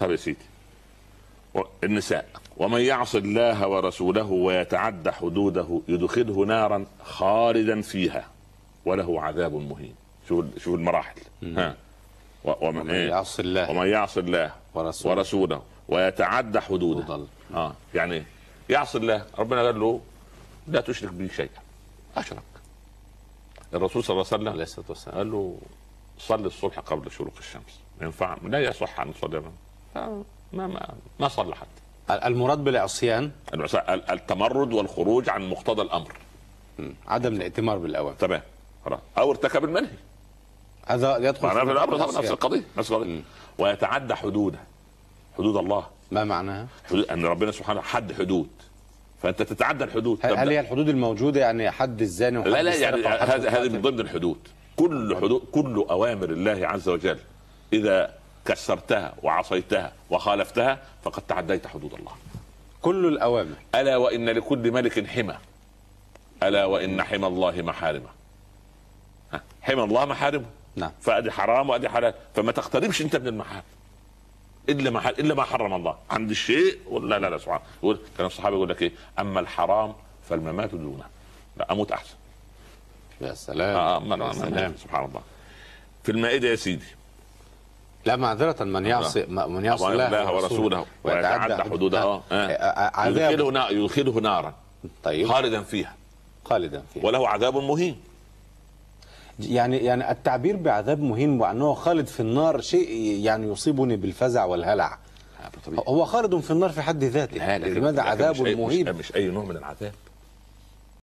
طب يا سيدي، النساء: ومن يعص الله ورسوله ويتعدى حدوده يدخله نارا خالدا فيها وله عذاب مهين. شوف المراحل. ها، ومن يعص الله ورسوله ويتعدى حدوده. يعني يعصي الله، ربنا قال له لا تشرك به شيئا، اشرك. الرسول صلى الله عليه وسلم قال له صلي الصبح قبل شروق الشمس، ينفع؟ لا يصح ان تصلي، ما صلى حتى. المراد بالعصيان التمرد والخروج عن مقتضى الامر، عدم الائتمار بالاوامر. تمام، او ارتكب المنهي، هذا يدخل في الامر. نفس القضيه. ويتعدى حدود الله. ما معناها؟ حدود ان ربنا سبحانه حد حدود، فانت تتعدى الحدود. هل هي الحدود الموجوده يعني حد الزاني وحد لا يعني هذه من ضمن الحدود. كل اوامر الله عز وجل اذا كسرتها وعصيتها وخالفتها فقد تعديت حدود الله. كل الاوامر. الا وان لكل ملك حمى، الا وان حمى الله محارمه. حمى الله محارمه. نعم. فادي حرام وادي حلال، فما تقتربش انت من المحارم الا ما حرم الله. عند الشيء ولا لا سبحان الله. كان الصحابه يقول لك ايه؟ اما الحرام فالممات دونه، لا اموت احسن. يا سلام. يا سلام. سبحان الله. في المائده يا سيدي: لا معذرة، من يعصي الله ورسوله ويتعدى حدوده يدخله نارا خالدا فيها وله عذاب مهين. يعني التعبير بعذاب مهين وأنه خالد في النار شيء يعني يصيبني بالفزع والهلع. هو خالد في النار في حد ذاته، لماذا عذاب مهين؟ مش أي نوع من العذاب.